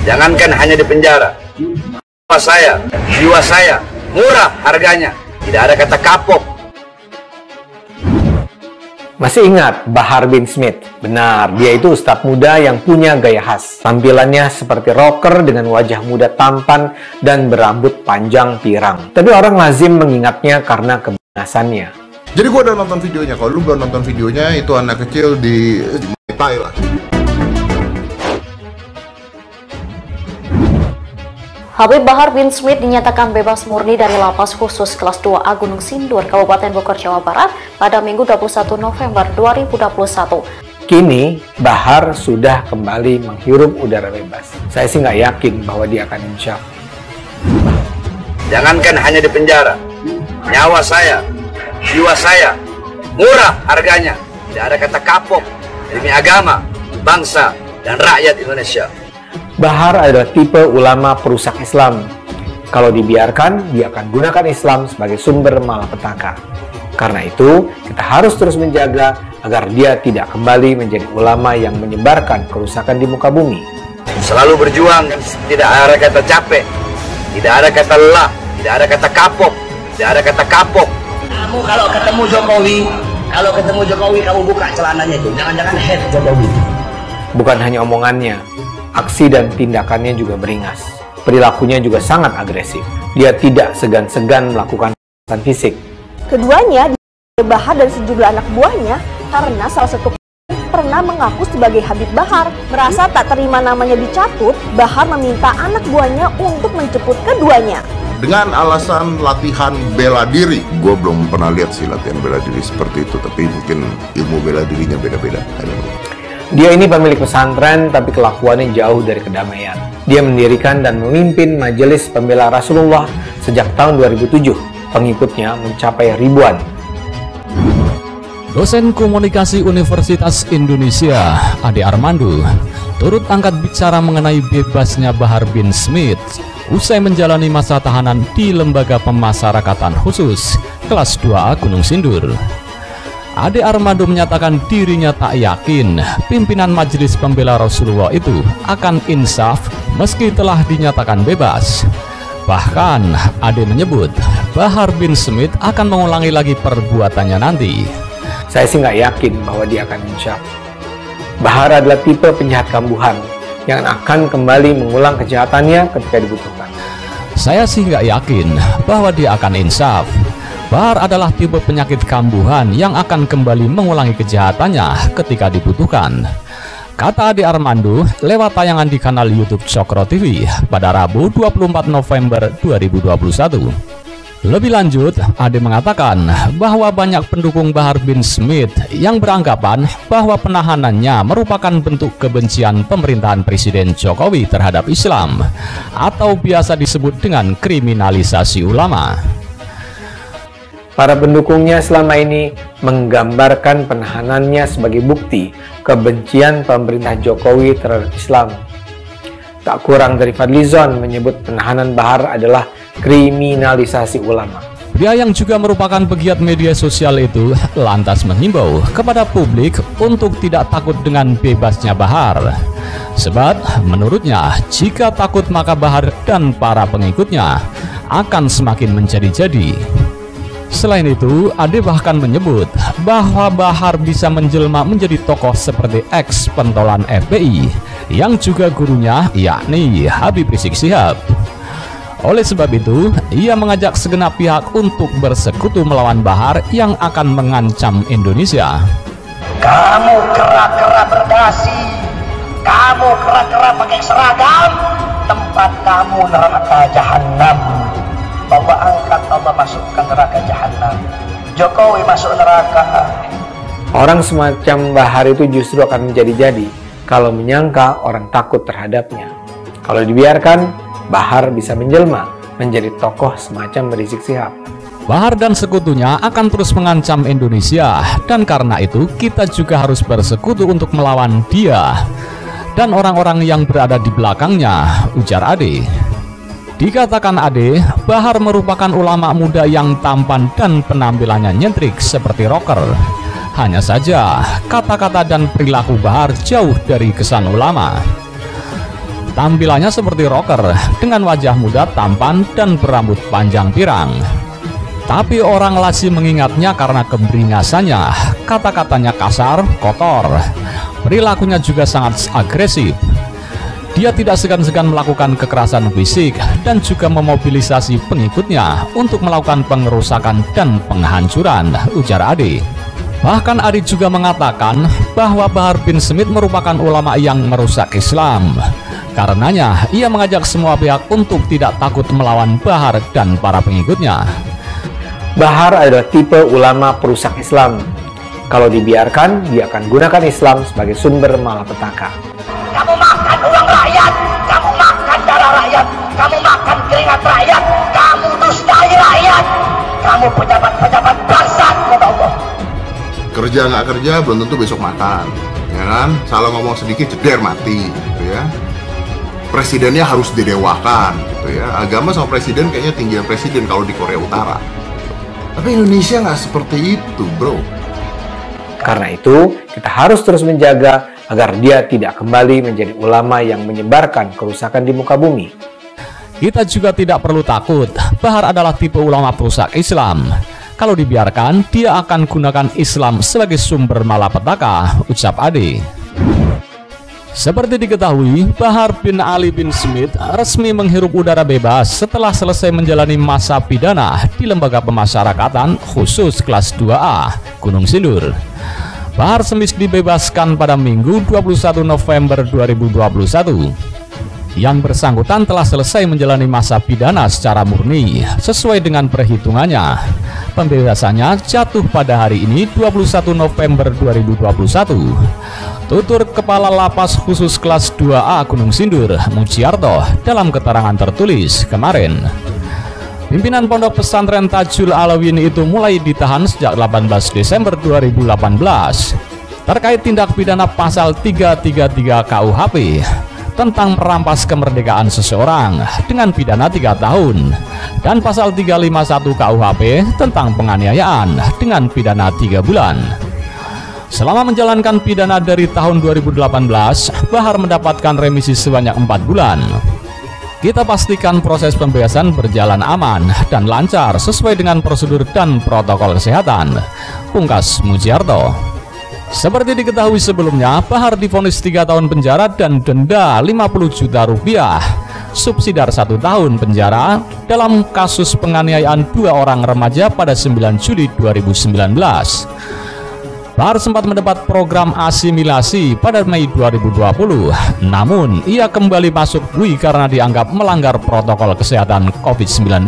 Jangankan hanya di penjara, jiwa saya murah harganya, tidak ada kata kapok. Masih ingat Bahar bin Smith? Benar, dia itu ustadz muda yang punya gaya khas. Tampilannya seperti rocker dengan wajah muda tampan dan berambut panjang pirang. Tapi orang lazim mengingatnya karena kebinasannya. Jadi gua udah nonton videonya. Kalau lu belum nonton videonya, itu anak kecil di Thailand. Habib Bahar bin Smith dinyatakan bebas murni dari lapas khusus kelas 2A Gunung Sindur, Kabupaten Bogor, Jawa Barat pada Minggu 21 November 2021. Kini, Bahar sudah kembali menghirup udara bebas. Saya sih nggak yakin bahwa dia akan insaf. Jangankan hanya di penjara, nyawa saya, jiwa saya murah harganya, tidak ada kata kapok demi agama, bangsa, dan rakyat Indonesia. Bahar adalah tipe ulama perusak Islam. Kalau dibiarkan, dia akan gunakan Islam sebagai sumber malapetaka. Karena itu, kita harus terus menjaga agar dia tidak kembali menjadi ulama yang menyebarkan kerusakan di muka bumi. Selalu berjuang, tidak ada kata capek, tidak ada kata lelah, tidak ada kata kapok, tidak ada kata kapok. Kamu kalau ketemu Jokowi, kamu buka celananya itu, jangan-jangan head Jokowi. Bukan hanya omongannya, aksi dan tindakannya juga beringas. Perilakunya juga sangat agresif. Dia tidak segan-segan melakukan kekerasan fisik. Keduanya Bahar dan sejumlah anak buahnya karena salah satu pernah mengaku sebagai Habib Bahar. Merasa tak terima namanya dicatut, Bahar meminta anak buahnya untuk menjemput keduanya. Dengan alasan latihan bela diri. Gue belum pernah lihat sih latihan bela diri seperti itu, tapi mungkin ilmu bela dirinya beda-beda. Dia ini pemilik pesantren, tapi kelakuannya jauh dari kedamaian. Dia mendirikan dan memimpin Majelis Pembela Rasulullah sejak tahun 2007. Pengikutnya mencapai ribuan. Dosen Komunikasi Universitas Indonesia, Ade Armando, turut angkat bicara mengenai bebasnya Bahar bin Smith usai menjalani masa tahanan di Lembaga Pemasyarakatan Khusus kelas 2A Gunung Sindur. Ade Armando menyatakan dirinya tak yakin pimpinan Majelis Pembela Rasulullah itu akan insaf meski telah dinyatakan bebas. Bahkan Ade menyebut Bahar bin Smith akan mengulangi lagi perbuatannya nanti. Saya sih nggak yakin bahwa dia akan insaf. Bahar adalah tipe penjahat kambuhan yang akan kembali mengulang kejahatannya ketika dibutuhkan. Saya sih nggak yakin bahwa dia akan insaf. Bahar adalah tipe penyakit kambuhan yang akan kembali mengulangi kejahatannya ketika dibutuhkan, kata Ade Armando lewat tayangan di kanal YouTube Cokro TV pada Rabu 24 November 2021. Lebih lanjut, Ade mengatakan bahwa banyak pendukung Bahar bin Smith yang beranggapan bahwa penahanannya merupakan bentuk kebencian pemerintahan Presiden Jokowi terhadap Islam atau biasa disebut dengan kriminalisasi ulama. Para pendukungnya selama ini menggambarkan penahanannya sebagai bukti kebencian pemerintah Jokowi terhadap Islam. Tak kurang dari Fadlizon menyebut penahanan Bahar adalah kriminalisasi ulama. Dia yang juga merupakan pegiat media sosial itu lantas menghimbau kepada publik untuk tidak takut dengan bebasnya Bahar. Sebab menurutnya jika takut maka Bahar dan para pengikutnya akan semakin menjadi-jadi. Selain itu, Ade bahkan menyebut bahwa Bahar bisa menjelma menjadi tokoh seperti ex-pentolan FPI yang juga gurunya yakni Habib Rizik Syihab. Oleh sebab itu, ia mengajak segenap pihak untuk bersekutu melawan Bahar yang akan mengancam Indonesia. Kamu kera-kera berdasi, kamu kera-kera pakai seragam, tempat kamu neraka jahanam. Bahwa angkat Allah masukkan neraka jahanam, Jokowi masuk neraka. Orang semacam Bahar itu justru akan menjadi-jadi kalau menyangka orang takut terhadapnya. Kalau dibiarkan, Bahar bisa menjelma menjadi tokoh semacam Rizik Syihab. Bahar dan sekutunya akan terus mengancam Indonesia, dan karena itu kita juga harus bersekutu untuk melawan dia dan orang-orang yang berada di belakangnya, ujar Ade. Dikatakan Ade, Bahar merupakan ulama muda yang tampan dan penampilannya nyentrik seperti rocker. Hanya saja, kata-kata dan perilaku Bahar jauh dari kesan ulama. Tampilannya seperti rocker dengan wajah muda tampan dan berambut panjang pirang. Tapi orang lazim mengingatnya karena keberingasannya, kata-katanya kasar, kotor, perilakunya juga sangat agresif. Dia tidak segan-segan melakukan kekerasan fisik dan juga memobilisasi pengikutnya untuk melakukan pengerusakan dan penghancuran, ujar Ade. Bahkan Ade juga mengatakan bahwa Bahar bin Smith merupakan ulama yang merusak Islam. Karenanya, ia mengajak semua pihak untuk tidak takut melawan Bahar dan para pengikutnya. Bahar adalah tipe ulama perusak Islam. Kalau dibiarkan, dia akan gunakan Islam sebagai sumber malapetaka. Kamu makan uang rakyat, kamu makan darah rakyat, kamu makan keringat rakyat, kamu dustai rakyat, kamu pejabat-pejabat bangsat, kata Allah. Kerja nggak kerja belum tentu besok makan, ya kan? Salah ngomong sedikit ceder mati, gitu ya. Presidennya harus didewakan, gitu ya. Agama sama presiden kayaknya tinggian presiden kalau di Korea Utara. Tapi Indonesia nggak seperti itu, bro. Karena itu, kita harus terus menjaga agar dia tidak kembali menjadi ulama yang menyebarkan kerusakan di muka bumi. Kita juga tidak perlu takut, Bahar adalah tipe ulama perusak Islam. Kalau dibiarkan, dia akan gunakan Islam sebagai sumber malapetaka, ucap Ade. Seperti diketahui, Bahar bin Ali bin Smith resmi menghirup udara bebas setelah selesai menjalani masa pidana di Lembaga Pemasyarakatan Khusus Kelas 2A, Gunung Sindur. Bahar Smith dibebaskan pada Minggu 21 November 2021. Yang bersangkutan telah selesai menjalani masa pidana secara murni sesuai dengan perhitungannya. Pembebasannya jatuh pada hari ini 21 November 2021. Tutur Kepala Lapas Khusus Kelas 2A Gunung Sindur, Mujiarto, dalam keterangan tertulis kemarin. Pimpinan Pondok Pesantren Tajul Alawin itu mulai ditahan sejak 18 Desember 2018 terkait tindak pidana pasal 333 KUHP tentang merampas kemerdekaan seseorang dengan pidana 3 tahun dan pasal 351 KUHP tentang penganiayaan dengan pidana 3 bulan. Selama menjalankan pidana dari tahun 2018, Bahar mendapatkan remisi sebanyak 4 bulan. Kita pastikan proses pembebasan berjalan aman dan lancar sesuai dengan prosedur dan protokol kesehatan, pungkas Mujiarto. Seperti diketahui sebelumnya, Bahar divonis 3 tahun penjara dan denda 50 juta rupiah, subsidiar 1 tahun penjara dalam kasus penganiayaan 2 orang remaja pada 9 Juli 2019. Bahar sempat mendapat program asimilasi pada Mei 2020, namun ia kembali masuk bui karena dianggap melanggar protokol kesehatan COVID-19.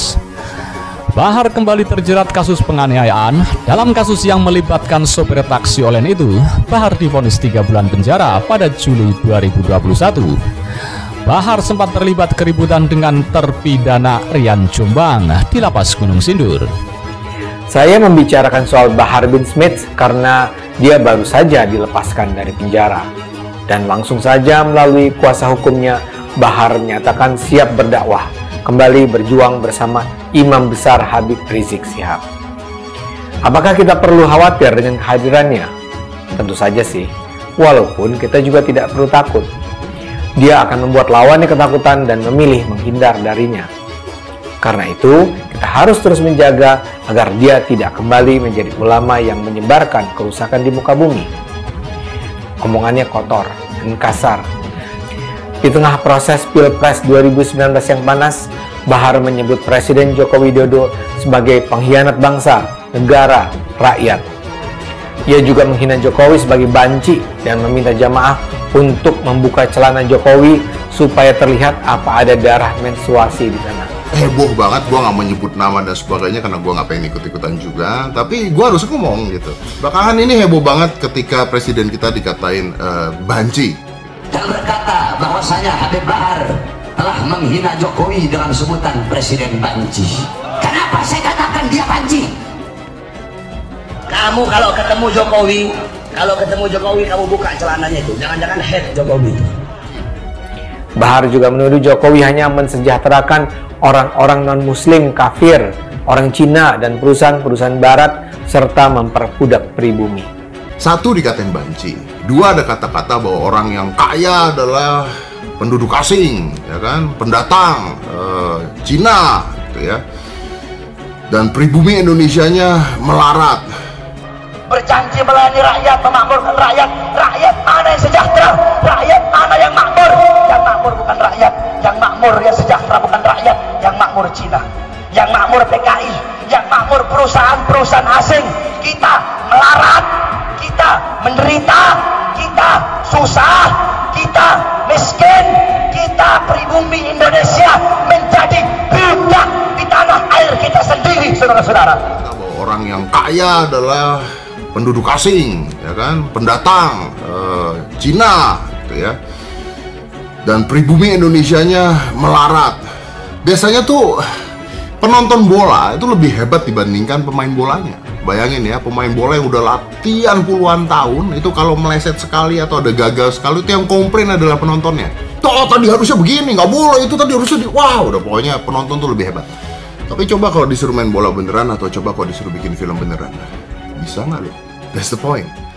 Bahar kembali terjerat kasus penganiayaan. Dalam kasus yang melibatkan sopir taksi online itu, Bahar divonis 3 bulan penjara pada Juli 2021. Bahar sempat terlibat keributan dengan terpidana Rian Jombang di Lapas Gunung Sindur. Saya membicarakan soal Bahar bin Smith karena dia baru saja dilepaskan dari penjara. Dan langsung saja melalui kuasa hukumnya, Bahar menyatakan siap berdakwah, kembali berjuang bersama Imam Besar Habib Rizik Syihab. Apakah kita perlu khawatir dengan kehadirannya? Tentu saja sih, walaupun kita juga tidak perlu takut. Dia akan membuat lawannya ketakutan dan memilih menghindar darinya. Karena itu, kita harus terus menjaga agar dia tidak kembali menjadi ulama yang menyebarkan kerusakan di muka bumi. Omongannya kotor dan kasar. Di tengah proses Pilpres 2019 yang panas, Bahar menyebut Presiden Joko Widodo sebagai pengkhianat bangsa, negara, rakyat. Ia juga menghina Jokowi sebagai banci dan meminta jamaah untuk membuka celana Jokowi supaya terlihat apa ada darah menstruasi di sana. Heboh banget, gue gak menyebut nama dan sebagainya karena gue gak pengen ikut-ikutan juga, tapi gue harus ngomong gitu. Belakangan ini heboh banget ketika presiden kita dikatain banci Dan berkata bahwasanya Habib Bahar telah menghina Jokowi dengan sebutan Presiden Banci. Kenapa saya katakan dia banci? Kamu kalau ketemu Jokowi, kamu buka celananya itu, jangan-jangan head Jokowi. Bahar juga menuduh Jokowi hanya mensejahterakan orang-orang non-muslim kafir, orang Cina, dan perusahaan-perusahaan barat, serta memperbudak pribumi. 1 dikatain banci, 2 ada kata-kata bahwa orang yang kaya adalah penduduk asing, ya kan, pendatang, Cina, gitu ya. Dan pribumi Indonesianya melarat. Berjanji melayani rakyat, memakmurkan rakyat. Rakyat mana yang sejahtera? Rakyat mana yang makmur? Yang makmur bukan rakyat. Yang makmur, yang sejahtera bukan rakyat. Yang makmur Cina. Yang makmur PKI. Yang makmur perusahaan-perusahaan asing. Kita melarat. Kita menderita. Kita susah. Kita miskin. Kita pribumi Indonesia menjadi budak di tanah air kita sendiri, saudara-saudara. Orang yang kaya adalah penduduk asing, ya kan, pendatang, Cina, gitu ya. Dan pribumi Indonesianya melarat. Biasanya tuh penonton bola itu lebih hebat dibandingkan pemain bolanya. Bayangin ya, pemain bola yang udah latihan puluhan tahun itu kalau meleset sekali atau ada gagal sekali, itu yang komplain adalah penontonnya. Tuh tadi harusnya begini, nggak boleh, itu tadi harusnya wow, udah pokoknya penonton tuh lebih hebat. Tapi coba kalau disuruh main bola beneran atau coba kalau disuruh bikin film beneran, bisa nggak lo? That's the point.